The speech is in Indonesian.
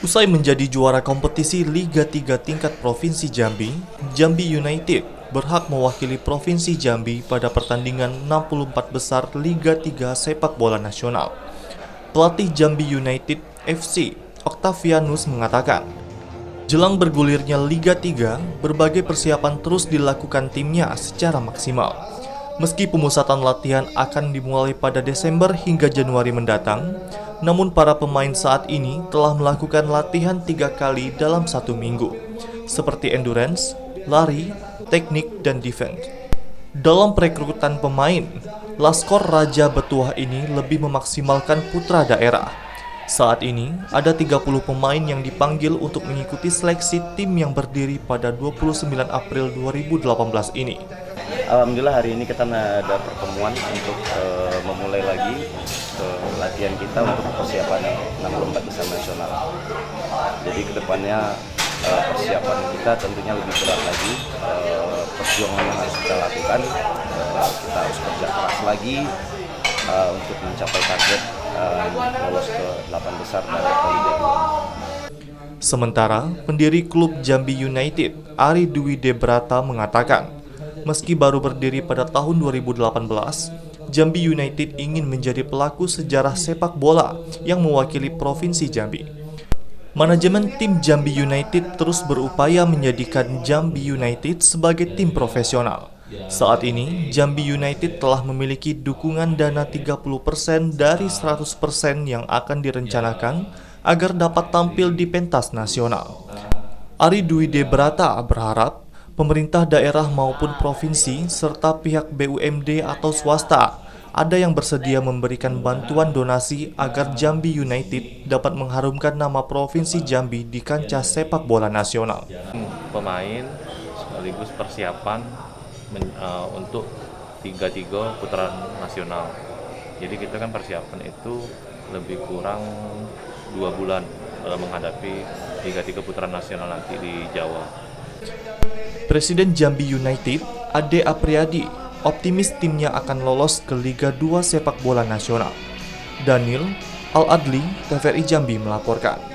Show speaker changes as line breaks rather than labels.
Usai menjadi juara kompetisi Liga 3 tingkat Provinsi Jambi, Jambi United berhak mewakili Provinsi Jambi pada pertandingan 64 besar Liga 3 sepak bola nasional. Pelatih Jambi United FC, Octavianus mengatakan, jelang bergulirnya Liga 3, berbagai persiapan terus dilakukan timnya secara maksimal. Meski pemusatan latihan akan dimulai pada Desember hingga Januari mendatang, namun para pemain saat ini telah melakukan latihan 3 kali dalam 1 minggu, seperti endurance, lari, teknik, dan defense. Dalam perekrutan pemain, Laskor Raja Betuah ini lebih memaksimalkan putra daerah. Saat ini, ada 30 pemain yang dipanggil untuk mengikuti seleksi tim yang berdiri pada 29 April 2018 ini.
Alhamdulillah hari ini kita ada pertemuan untuk memulai lagi latihan kita untuk persiapan 64 besar nasional. Jadi kedepannya persiapan kita tentunya lebih berat lagi, perjuangan yang harus kita lakukan, kita harus kerja keras lagi untuk mencapai target lolos ke 8 besar dari Liga 2.
Sementara pendiri klub Jambi United, Ari Dwi Debrata mengatakan, meski baru berdiri pada tahun 2018, Jambi United ingin menjadi pelaku sejarah sepak bola yang mewakili Provinsi Jambi. Manajemen tim Jambi United terus berupaya menjadikan Jambi United sebagai tim profesional. Saat ini, Jambi United telah memiliki dukungan dana 30% dari 100% yang akan direncanakan agar dapat tampil di pentas nasional. Ari Dwi Debrata berharap pemerintah daerah maupun provinsi serta pihak BUMD atau swasta ada yang bersedia memberikan bantuan donasi agar Jambi United dapat mengharumkan nama Provinsi Jambi di kancah sepak bola nasional.
Pemain sekaligus persiapan untuk Liga 3 putaran nasional. Jadi kita kan persiapan itu lebih kurang 2 bulan dalam menghadapi Liga 3 putaran nasional nanti di Jawa.
Presiden Jambi United, Ade Apriyadi, optimis timnya akan lolos ke Liga 2 sepak bola nasional. Daniel Al-Adli, TVRI Jambi melaporkan.